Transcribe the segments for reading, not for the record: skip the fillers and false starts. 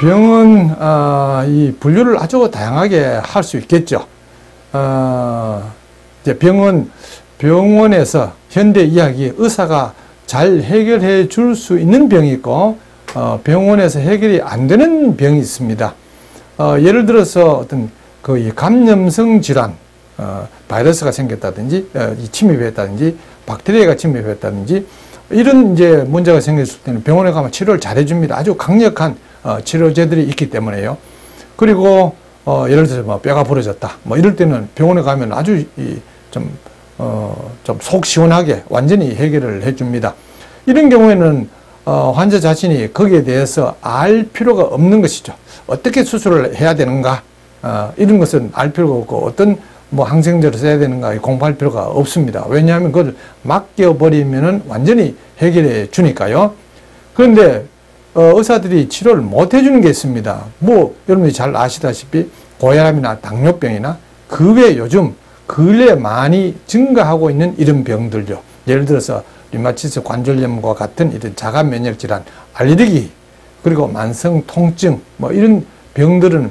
병은 이 분류를 아주 다양하게 할 수 있겠죠. 이제 병은 병원에서 현대 이야기 의사가 잘 해결해 줄 수 있는 병이 있고 병원에서 해결이 안 되는 병이 있습니다. 예를 들어서 어떤 그 감염성 질환, 바이러스가 생겼다든지 침입했다든지 박테리아가 침입했다든지 이런 이제 문제가 생겼을 때는 병원에 가면 치료를 잘 해줍니다. 아주 강력한 치료제들이 있기 때문에요. 그리고 예를 들어서 뭐 뼈가 부러졌다 뭐 이럴 때는 병원에 가면 아주 좀 속 시원하게 완전히 해결을 해줍니다. 이런 경우에는 환자 자신이 거기에 대해서 알 필요가 없는 것이죠. 어떻게 수술을 해야 되는가 이런 것은 알 필요가 없고 어떤 뭐 항생제를 써야 되는가 공부할 필요가 없습니다. 왜냐하면 그걸 맡겨버리면은 완전히 해결해 주니까요. 그런데 의사들이 치료를 못 해주는 게 있습니다. 뭐 여러분들이 잘 아시다시피 고혈압이나 당뇨병이나 그 외에 요즘 근래에 많이 증가하고 있는 이런 병들요. 예를 들어서 류마티스 관절염과 같은 이런 자가 면역 질환, 알레르기, 그리고 만성 통증 뭐 이런 병들은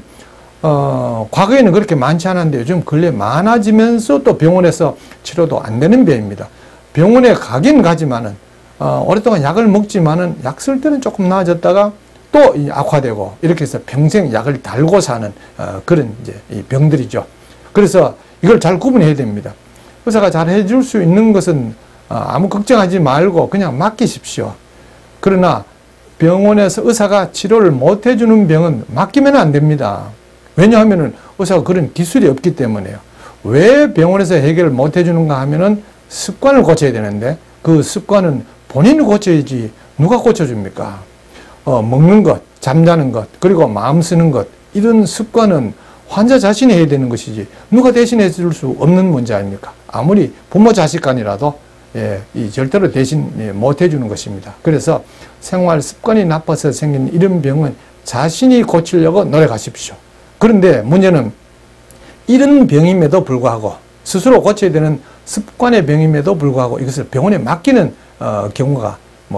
과거에는 그렇게 많지 않았는데 요즘 근래 많아지면서 또 병원에서 치료도 안 되는 병입니다. 병원에 가긴 가지만은 오랫동안 약을 먹지만은 약 쓸 때는 조금 나아졌다가 또 악화되고 이렇게 해서 평생 약을 달고 사는 그런 이제 이 병들이죠. 그래서 이걸 잘 구분해야 됩니다. 의사가 잘 해줄 수 있는 것은 아무 걱정하지 말고 그냥 맡기십시오. 그러나 병원에서 의사가 치료를 못 해주는 병은 맡기면 안 됩니다. 왜냐하면 의사가 그런 기술이 없기 때문에요. 왜 병원에서 해결을 못 해주는가 하면은 습관을 고쳐야 되는데 그 습관은 본인이 고쳐야지 누가 고쳐줍니까? 먹는 것, 잠자는 것, 그리고 마음 쓰는 것 이런 습관은 환자 자신이 해야 되는 것이지 누가 대신해 줄 수 없는 문제 아닙니까? 아무리 부모 자식 간이라도 절대로 대신 못 해주는 것입니다. 그래서 생활 습관이 나빠서 생긴 이런 병은 자신이 고치려고 노력하십시오. 그런데 문제는 이런 병임에도 불구하고 스스로 고쳐야 되는 습관의 병임에도 불구하고 이것을 병원에 맡기는 경우가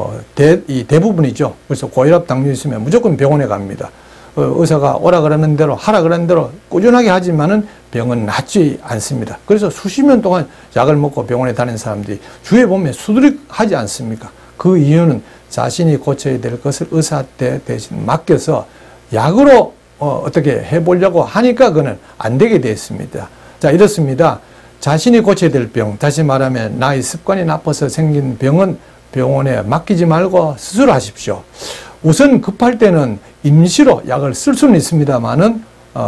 대부분이죠. 그래서 고혈압, 당뇨 있으면 무조건 병원에 갑니다. 의사가 오라 그러는 대로 하라 그러는 대로 꾸준하게 하지만은 병은 낫지 않습니다. 그래서 수십 년 동안 약을 먹고 병원에 다니는 사람들이 주위에 보면 수두룩하지 않습니까? 그 이유는 자신이 고쳐야 될 것을 의사한테 대신 맡겨서 약으로 어떻게 해보려고 하니까 그는 안 되게 됐습니다. 자, 이렇습니다. 자신이 고쳐야 될 병, 다시 말하면 나의 습관이 나빠서 생긴 병은 병원에 맡기지 말고 스스로 하십시오. 우선 급할 때는 임시로 약을 쓸 수는 있습니다만은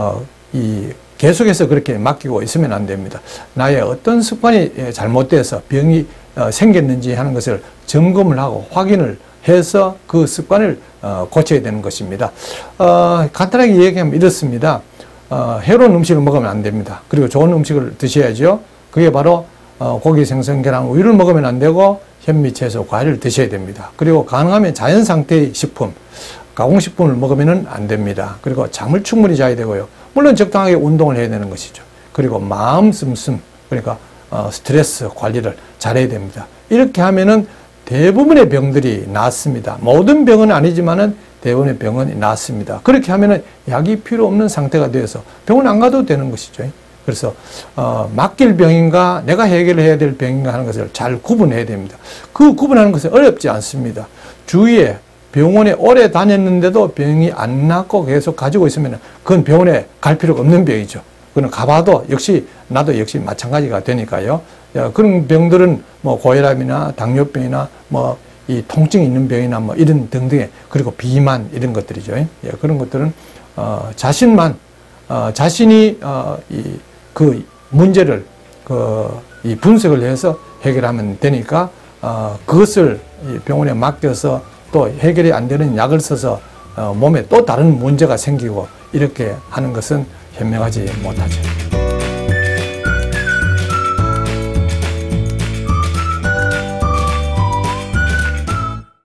계속해서 그렇게 맡기고 있으면 안 됩니다. 나의 어떤 습관이 잘못돼서 병이 생겼는지 하는 것을 점검을 하고 확인을 해서 그 습관을 고쳐야 되는 것입니다. 간단하게 얘기하면 이렇습니다. 해로운 음식을 먹으면 안 됩니다. 그리고 좋은 음식을 드셔야죠. 그게 바로 고기, 생선, 계란, 우유를 먹으면 안 되고 현미, 채소, 과일을 드셔야 됩니다. 그리고 가능하면 자연 상태의 식품, 가공식품을 먹으면 안 됩니다. 그리고 잠을 충분히 자야 되고요. 물론 적당하게 운동을 해야 되는 것이죠. 그리고 마음 씀씀, 그러니까 스트레스 관리를 잘해야 됩니다. 이렇게 하면은 대부분의 병들이 낫습니다. 모든 병은 아니지만은 대부분의 병은 낫습니다. 그렇게 하면은 약이 필요 없는 상태가 되어서 병원 안 가도 되는 것이죠. 그래서 맡길 병인가 내가 해결해야 될 병인가 하는 것을 잘 구분해야 됩니다. 그 구분하는 것은 어렵지 않습니다. 주위에 병원에 오래 다녔는데도 병이 안 낫고 계속 가지고 있으면 그건 병원에 갈 필요가 없는 병이죠. 그건 가봐도 나도 역시 마찬가지가 되니까요. 그런 병들은 뭐 고혈압이나 당뇨병이나 뭐 이 통증이 있는 병이나 뭐 이런 등등의 그리고 비만 이런 것들이죠. 그런 것들은 자신이 그 문제를 이 분석을 해서 해결하면 되니까 그것을 병원에 맡겨서 또 해결이 안 되는 약을 써서 몸에 또 다른 문제가 생기고 이렇게 하는 것은 현명하지 못하죠.